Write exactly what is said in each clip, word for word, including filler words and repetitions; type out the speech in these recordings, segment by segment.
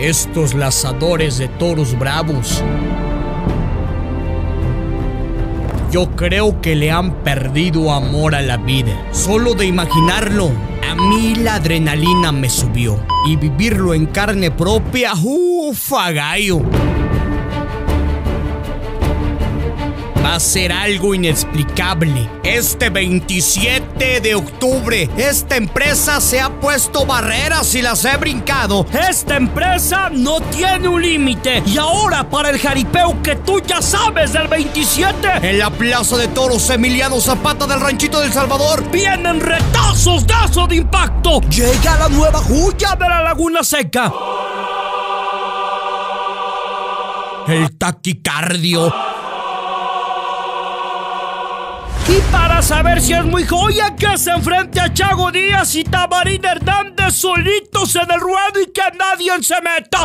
estos lazadores de toros bravos, yo creo que le han perdido amor a la vida. Solo de imaginarlo, a mí la adrenalina me subió. Y vivirlo en carne propia, ufa gallo, va a ser algo inexplicable. Este veintisiete de octubre, esta empresa se ha puesto barreras y las he brincado. Esta empresa no tiene un límite. Y ahora para el jaripeo que tú ya sabes del veintisiete, en la Plaza de Toros Emiliano Zapata del Ranchito del Salvador, vienen retazos de eso de impacto. Llega la nueva joya de la Laguna Seca, el taquicardio. Y para saber si es muy joya, que se enfrente a Chago Díaz y Tamarín Hernández solitos en el ruedo y que nadie se meta.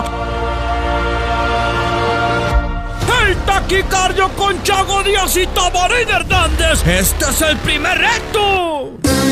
El taquicardio con Chago Díaz y Tamarín Hernández. Este es el primer reto.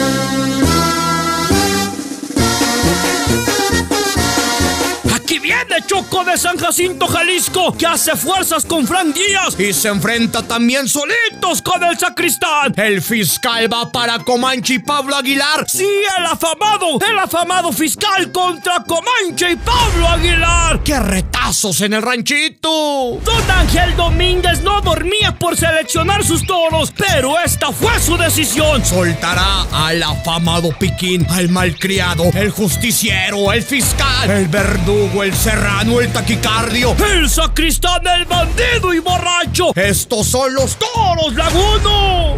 Aquí viene Choco de San Jacinto, Jalisco, que hace fuerzas con Frank Díaz y se enfrenta también solitos con el sacristán. El fiscal va para Comanche y Pablo Aguilar. Sí, el afamado, el afamado fiscal contra Comanche y Pablo Aguilar. ¡Qué retazos en el ranchito! Don Ángel Domínguez no dormía por seleccionar sus toros, pero esta fue su decisión. Soltará al afamado Piquín, al malcriado, el justiciero, el fiscal, el verdugo, el serrano, el taquicardio, el sacristán, el bandido y borracho. Estos son los toros lagunos.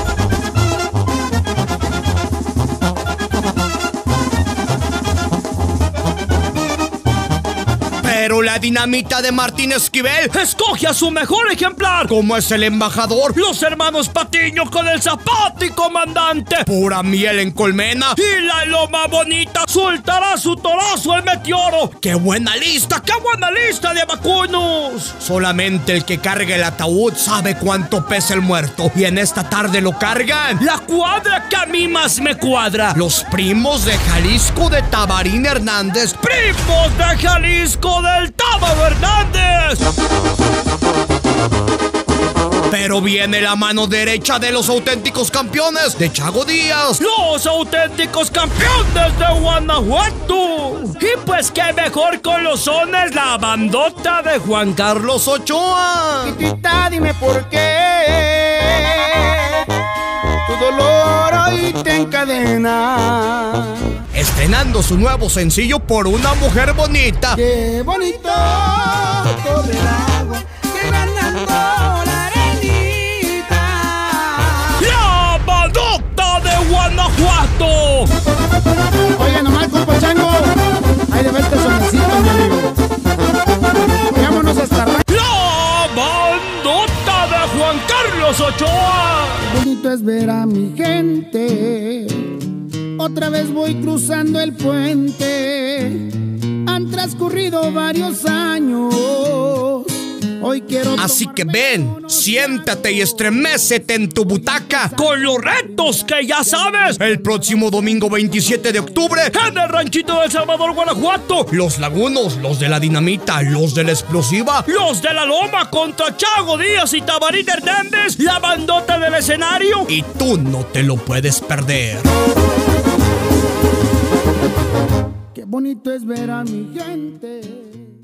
Pero la dinamita de Martín Esquivel escoge a su mejor ejemplar, como es el embajador, los hermanos Patiño con el Zapata y comandante. Pura miel en colmena. Y la Loma Bonita soltará su torazo el Meteoro. ¡Qué buena lista! ¡Qué buena lista de vacunos! Solamente el que carga el ataúd sabe cuánto pesa el muerto. Y en esta tarde lo cargan la cuadra que a mí más me cuadra. Los primos de Jalisco de Tamarín Hernández. ¡Primos de Jalisco de el Tábaro Hernández! Pero viene la mano derecha de los auténticos campeones de Chago Díaz, los auténticos campeones de Guanajuato. Y pues qué mejor con los sones, la bandota de Juan Carlos Ochoa. Titita, dime por qué tu dolor hoy te encadena. Estrenando su nuevo sencillo Por una mujer bonita. Qué bonito todo el agua que ganando la arenita. La bandota de Guanajuato. Oye, nomás compa Chango, ahí de verte sonecito, mi amigo. Vámonos hasta ra- La bandota de Juan Carlos Ochoa. Qué bonito es ver a mi gente. Otra vez voy cruzando el puente. Han transcurrido varios años. Hoy quiero. Así que ven, siéntate y estremécete en tu butaca con los retos que ya sabes. El próximo domingo veintisiete de octubre en el Ranchito del Salvador, Guanajuato. Los lagunos, los de la dinamita, los de la explosiva, los de la loma contra Chago Díaz y Tamarín Hernández. La bandota del escenario. Y tú no te lo puedes perder. Qué bonito es ver a mi gente.